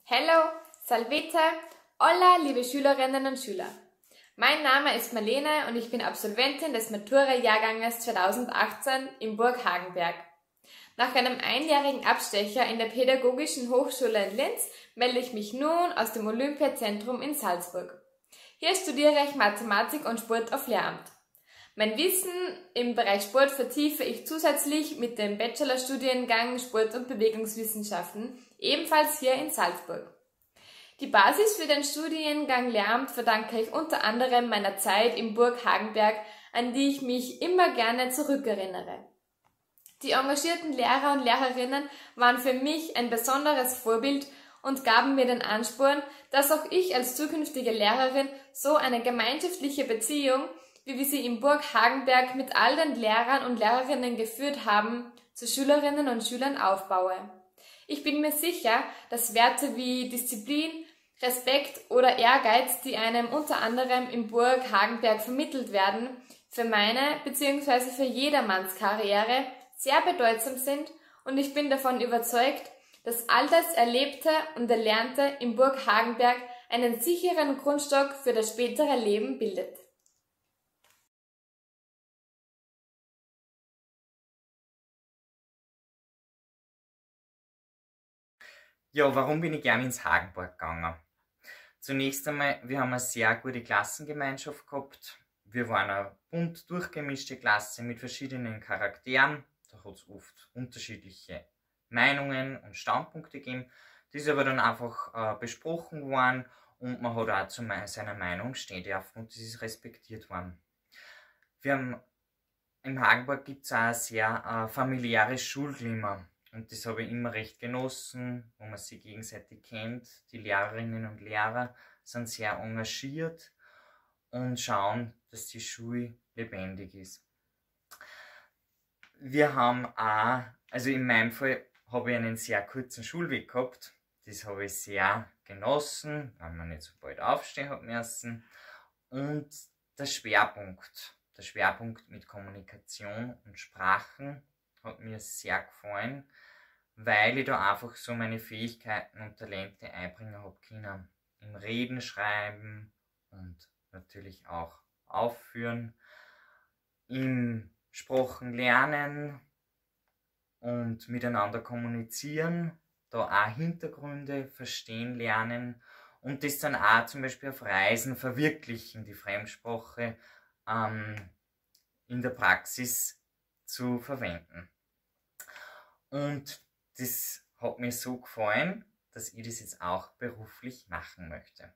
Hello, salvete, hola, liebe Schülerinnen und Schüler. Mein Name ist Marlene und ich bin Absolventin des Matura-Jahrganges 2018 in Burg Hagenberg. Nach einem einjährigen Abstecher in der Pädagogischen Hochschule in Linz melde ich mich nun aus dem Olympiazentrum in Salzburg. Hier studiere ich Mathematik und Sport auf Lehramt. Mein Wissen im Bereich Sport vertiefe ich zusätzlich mit dem Bachelorstudiengang Sport- und Bewegungswissenschaften, ebenfalls hier in Salzburg. Die Basis für den Studiengang Lehramt verdanke ich unter anderem meiner Zeit in Burg Hagenberg, an die ich mich immer gerne zurückerinnere. Die engagierten Lehrer und Lehrerinnen waren für mich ein besonderes Vorbild und gaben mir den Ansporn, dass auch ich als zukünftige Lehrerin so eine gemeinschaftliche Beziehung, wie wir sie in Burg Hagenberg mit all den Lehrern und Lehrerinnen geführt haben, zu Schülerinnen und Schülern aufbaue. Ich bin mir sicher, dass Werte wie Disziplin, Respekt oder Ehrgeiz, die einem unter anderem in Burg Hagenberg vermittelt werden, für meine bzw. für jedermanns Karriere sehr bedeutsam sind und ich bin davon überzeugt, dass all das Erlebte und Erlernte in Burg Hagenberg einen sicheren Grundstock für das spätere Leben bildet. Ja, warum bin ich gerne ins Hagenberg gegangen? Zunächst einmal, wir haben eine sehr gute Klassengemeinschaft gehabt. Wir waren eine bunt durchgemischte Klasse mit verschiedenen Charakteren. Da hat es oft unterschiedliche Meinungen und Standpunkte gegeben. Die ist aber dann einfach besprochen worden und man hat auch zu seiner Meinung stehen dürfen und das ist respektiert worden. Im Hagenberg gibt es auch ein sehr familiäres Schulklima. Und das habe ich immer recht genossen, wo man sich gegenseitig kennt. Die Lehrerinnen und Lehrer sind sehr engagiert und schauen, dass die Schule lebendig ist. Wir haben auch, also in meinem Fall habe ich einen sehr kurzen Schulweg gehabt. Das habe ich sehr genossen, weil man nicht so bald aufstehen hat müssen. Und der Schwerpunkt mit Kommunikation und Sprachen hat mir sehr gefallen, weil ich da einfach so meine Fähigkeiten und Talente einbringen habe können. Im Reden, Schreiben und natürlich auch Aufführen, im Sprachen lernen und miteinander kommunizieren, da auch Hintergründe verstehen lernen und das dann auch zum Beispiel auf Reisen verwirklichen, die Fremdsprache in der Praxis zu verwenden. Und das hat mir so gefallen, dass ich das jetzt auch beruflich machen möchte.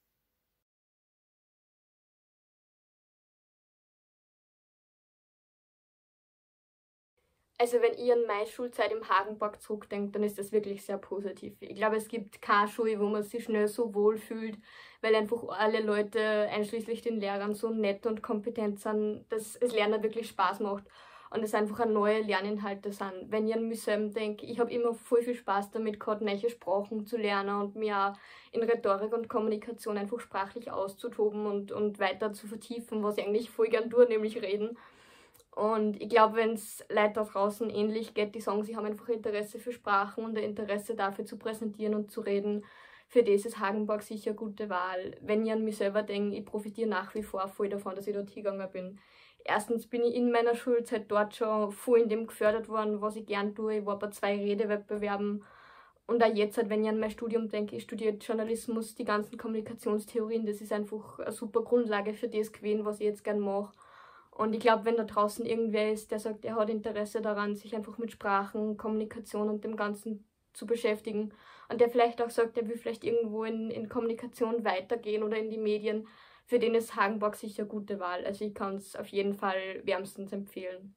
Also wenn ich an meine Schulzeit im Hagenberg zurückdenke, dann ist das wirklich sehr positiv. Ich glaube, es gibt keine Schule, wo man sich schnell so wohl fühlt, weil einfach alle Leute, einschließlich den Lehrern, so nett und kompetent sind, dass es Lernen wirklich Spaß macht und es einfach neue Lerninhalte sind. Wenn ich an mich selbst denke, ich habe immer voll viel Spaß damit gehabt, neue Sprachen zu lernen und mir auch in Rhetorik und Kommunikation einfach sprachlich auszutoben und weiter zu vertiefen, was ich eigentlich voll gern tue, nämlich reden. Und ich glaube, wenn es Leuten da draußen ähnlich geht, die sagen, sie haben einfach Interesse für Sprachen und ein Interesse dafür zu präsentieren und zu reden, für das ist Hagenberg sicher eine gute Wahl. Wenn ich an mich selber denke, ich profitiere nach wie vor voll davon, dass ich dort hingegangen bin. Erstens bin ich in meiner Schulzeit dort schon voll in dem gefördert worden, was ich gern tue. Ich war bei 2 Redewettbewerben. Und auch jetzt, wenn ich an mein Studium denke, ich studiere Journalismus, die ganzen Kommunikationstheorien, das ist einfach eine super Grundlage für das gewesen, was ich jetzt gern mache. Und ich glaube, wenn da draußen irgendwer ist, der sagt, er hat Interesse daran, sich einfach mit Sprachen, Kommunikation und dem Ganzen zu beschäftigen und der vielleicht auch sagt, er will vielleicht irgendwo in Kommunikation weitergehen oder in die Medien, für den ist Hagenberg sicher eine gute Wahl. Also ich kann es auf jeden Fall wärmstens empfehlen.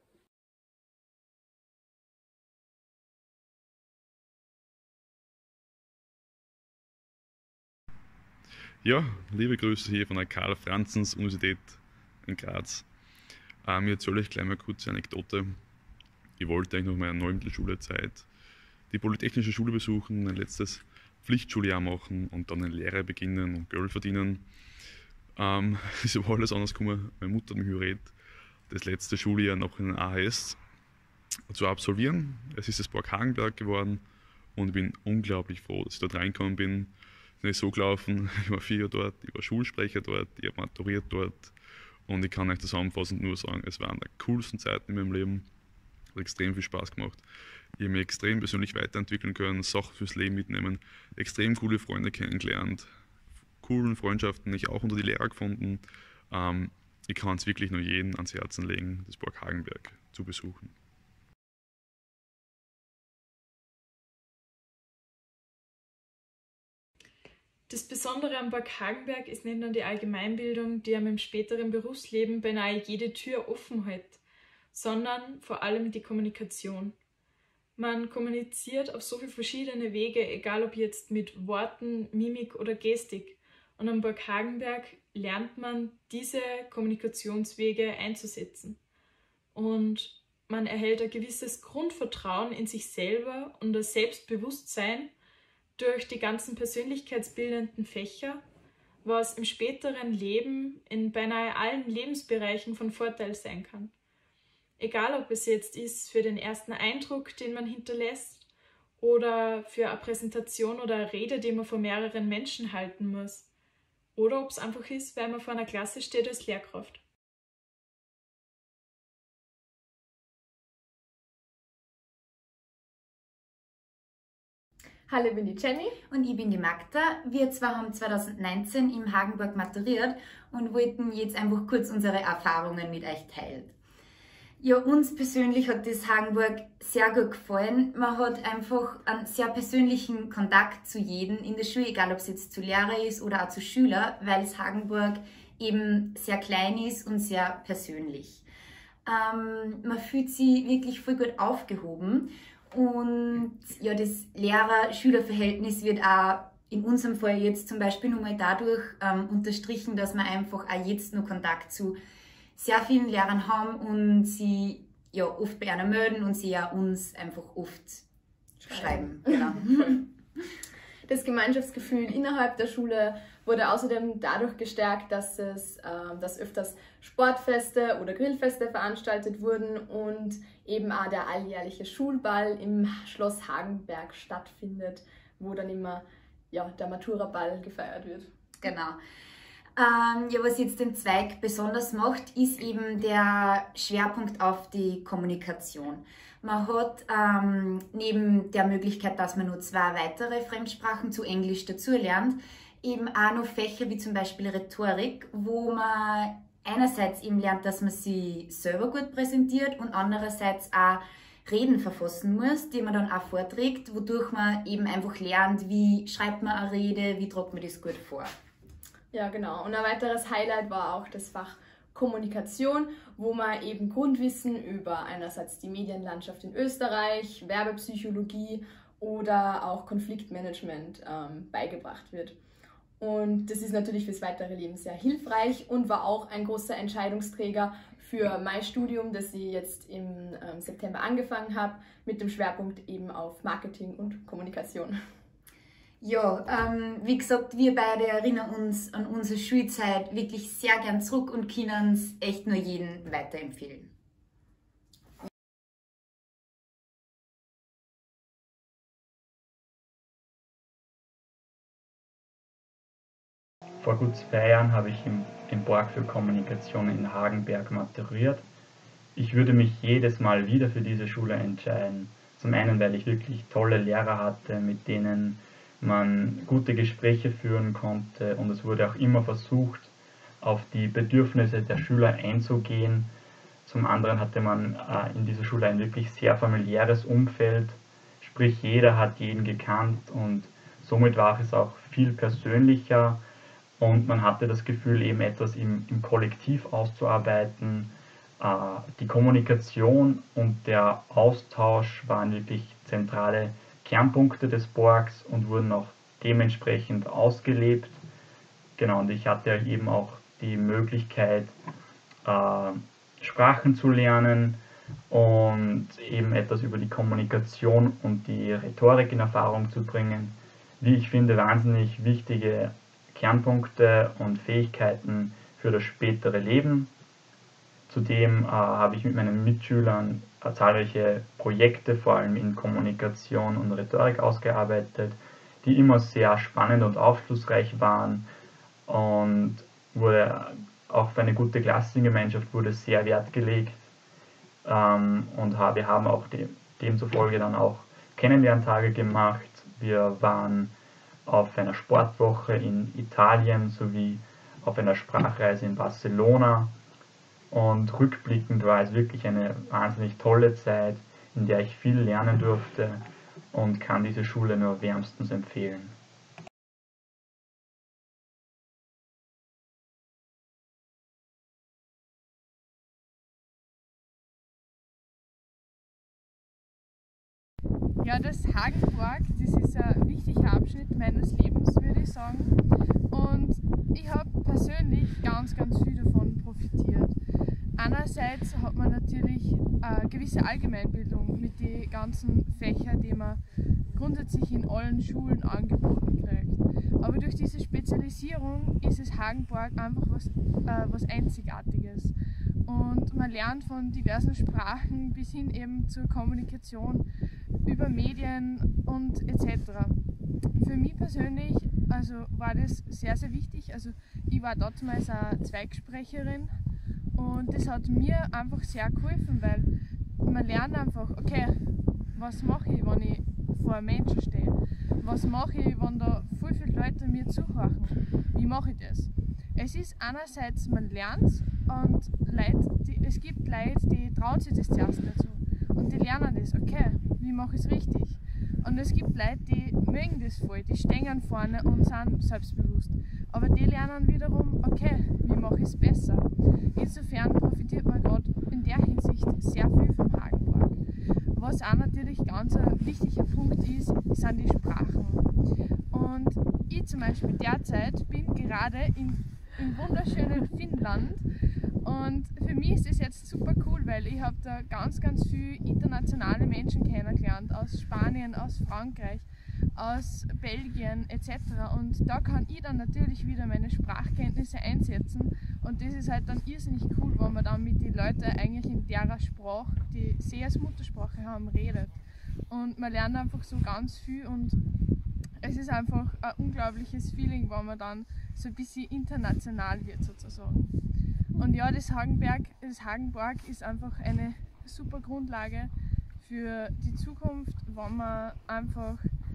Ja, liebe Grüße hier von der Karl-Franzens-Universität in Graz. Ich erzähle euch gleich mal kurz eine Anekdote. Ich wollte eigentlich nach meiner 9. Schulzeit die Polytechnische Schule besuchen, ein letztes Pflichtschuljahr machen und dann eine Lehre beginnen und Geld verdienen. Es war alles anders gekommen. Meine Mutter hat mich überredet, das letzte Schuljahr noch in den AHS zu absolvieren. Es ist das Burg Hagenberg geworden und ich bin unglaublich froh, dass ich dort reingekommen bin. Es ist nicht so gelaufen, ich war 4 Jahre dort, ich war Schulsprecher dort, ich habe maturiert dort und ich kann euch zusammenfassend nur sagen, es waren die coolsten Zeiten in meinem Leben. Hat extrem viel Spaß gemacht. Ich habe mich extrem persönlich weiterentwickeln können, Sachen fürs Leben mitnehmen, extrem coole Freunde kennengelernt, coolen Freundschaften ich auch unter die Lehrer gefunden. Ich kann es wirklich nur jedem ans Herzen legen, das Burg Hagenberg zu besuchen. Das Besondere am Burg Hagenberg ist nicht nur die Allgemeinbildung, die einem im späteren Berufsleben beinahe jede Tür offen hält, sondern vor allem die Kommunikation. Man kommuniziert auf so viele verschiedene Wege, egal ob jetzt mit Worten, Mimik oder Gestik. Und am Burg Hagenberg lernt man, diese Kommunikationswege einzusetzen. Und man erhält ein gewisses Grundvertrauen in sich selber und ein Selbstbewusstsein durch die ganzen persönlichkeitsbildenden Fächer, was im späteren Leben in beinahe allen Lebensbereichen von Vorteil sein kann. Egal, ob es jetzt ist für den ersten Eindruck, den man hinterlässt, oder für eine Präsentation oder eine Rede, die man vor mehreren Menschen halten muss. Oder ob es einfach ist, weil man vor einer Klasse steht als Lehrkraft. Hallo, ich bin die Jenny. Und ich bin die Magda. Wir zwei haben 2019 im Hagenburg maturiert und wollten jetzt einfach kurz unsere Erfahrungen mit euch teilen. Ja, uns persönlich hat das Hagenburg sehr gut gefallen. Man hat einfach einen sehr persönlichen Kontakt zu jedem in der Schule, egal ob es jetzt zu Lehrer ist oder auch zu Schüler, weil das Hagenburg eben sehr klein ist und sehr persönlich. Man fühlt sich wirklich voll gut aufgehoben. Und ja, das Lehrer-Schüler-Verhältnis wird auch in unserem Fall jetzt zum Beispiel nochmal dadurch unterstrichen, dass wir einfach auch jetzt noch Kontakt zu sehr vielen Lehrern haben und sie ja oft bei einer melden und sie ja uns einfach oft schreiben. Genau. Das Gemeinschaftsgefühl innerhalb der Schule wurde außerdem dadurch gestärkt, dass öfters Sportfeste oder Grillfeste veranstaltet wurden und eben auch der alljährliche Schulball im Schloss Hagenberg stattfindet, wo dann immer der Matura-Ball gefeiert wird. Genau. Ja, was jetzt den Zweig besonders macht, ist eben der Schwerpunkt auf die Kommunikation. Man hat neben der Möglichkeit, dass man nur 2 weitere Fremdsprachen zu Englisch dazu lernt, eben auch noch Fächer wie zum Beispiel Rhetorik, wo man einerseits eben lernt, dass man sie selber gut präsentiert und andererseits auch Reden verfassen muss, die man dann auch vorträgt, wodurch man eben einfach lernt, wie schreibt man eine Rede, wie trägt man das gut vor. Ja, genau. Und ein weiteres Highlight war auch das Fach Kommunikation, wo man eben Grundwissen über einerseits die Medienlandschaft in Österreich, Werbepsychologie oder auch Konfliktmanagement beigebracht wird. Und das ist natürlich fürs weitere Leben sehr hilfreich und war auch ein großer Entscheidungsträger für mein Studium, das ich jetzt im September angefangen habe, mit dem Schwerpunkt eben auf Marketing und Kommunikation. Ja, wie gesagt, wir beide erinnern uns an unsere Schulzeit wirklich sehr gern zurück und können es echt nur jedem weiterempfehlen. Vor gut 2 Jahren habe ich im Borg für Kommunikation in Hagenberg maturiert. Ich würde mich jedes Mal wieder für diese Schule entscheiden. Zum einen, weil ich wirklich tolle Lehrer hatte, mit denen man gute Gespräche führen konnte und es wurde auch immer versucht, auf die Bedürfnisse der Schüler einzugehen. Zum anderen hatte man in dieser Schule ein wirklich sehr familiäres Umfeld, sprich jeder hat jeden gekannt und somit war es auch viel persönlicher und man hatte das Gefühl, eben etwas im Kollektiv auszuarbeiten. Die Kommunikation und der Austausch waren wirklich zentrale Kernpunkte des Borgs und wurden auch dementsprechend ausgelebt. Genau, und ich hatte eben auch die Möglichkeit, Sprachen zu lernen und eben etwas über die Kommunikation und die Rhetorik in Erfahrung zu bringen. Wie ich finde, wahnsinnig wichtige Kernpunkte und Fähigkeiten für das spätere Leben. Zudem habe ich mit meinen Mitschülern zahlreiche Projekte, vor allem in Kommunikation und Rhetorik, ausgearbeitet, die immer sehr spannend und aufschlussreich waren, und wurde auch für eine gute Klassengemeinschaft wurde sehr Wert gelegt, und wir haben auch demzufolge dann auch Kennenlerntage gemacht. Wir waren auf einer Sportwoche in Italien sowie auf einer Sprachreise in Barcelona, und rückblickend war es wirklich eine wahnsinnig tolle Zeit, in der ich viel lernen durfte, und kann diese Schule nur wärmstens empfehlen. Ja, das Hagenburg, das ist ein wichtiger Abschnitt meines Lebens, würde ich sagen. Und ich habe persönlich ganz viel davon profitiert. Einerseits hat man natürlich eine gewisse Allgemeinbildung mit den ganzen Fächern, die man grundsätzlich in allen Schulen angeboten kriegt. Aber durch diese Spezialisierung ist es Hagenburg einfach was Einzigartiges. Und man lernt von diversen Sprachen bis hin eben zur Kommunikation über Medien und etc. Für mich persönlich war das sehr wichtig. Also ich war damals eine Zweigsprecherin, und das hat mir einfach sehr geholfen, weil man lernt einfach, okay, was mache ich, wenn ich vor einem Menschen stehe? Was mache ich, wenn da viele Leute mir zuhören? Wie mache ich das? Es ist einerseits, man lernt es, und es gibt Leute, die trauen sich das zuerst dazu. Und die lernen das, okay, wie mache ich es richtig? Und es gibt Leute, die mögen das voll, die stehen vorne und sind selbstbewusst. Aber die lernen wiederum, okay, wie mache ich es besser? Insofern profitiert man gerade in der Hinsicht sehr viel vom Hagenburg. Was auch natürlich ganz ein wichtiger Punkt ist, sind die Sprachen. Und ich zum Beispiel derzeit bin gerade im wunderschönen Finnland. Und für mich ist es jetzt super cool, weil ich habe da ganz viele internationale Menschen kennengelernt, aus Spanien, aus Frankreich, aus Belgien etc. Und da kann ich dann natürlich wieder meine Sprachkenntnisse einsetzen, und das ist halt dann irrsinnig cool, wenn man dann mit den Leuten eigentlich in der Sprache, die sie als Muttersprache haben, redet. Und man lernt einfach so ganz viel, und es ist einfach ein unglaubliches Feeling, wenn man dann so ein bisschen international wird sozusagen. Und ja, das Hagenburg ist einfach eine super Grundlage für die Zukunft, wenn man einfach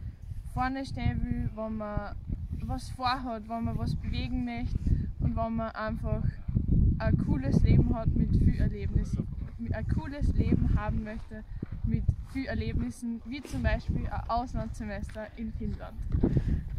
vorne stehen will, wenn man was vorhat, wenn man was bewegen möchte und wenn man einfach ein cooles Leben hat mit viel Erlebnissen, ein cooles Leben haben möchte mit viel Erlebnissen, wie zum Beispiel ein Auslandssemester in Finnland.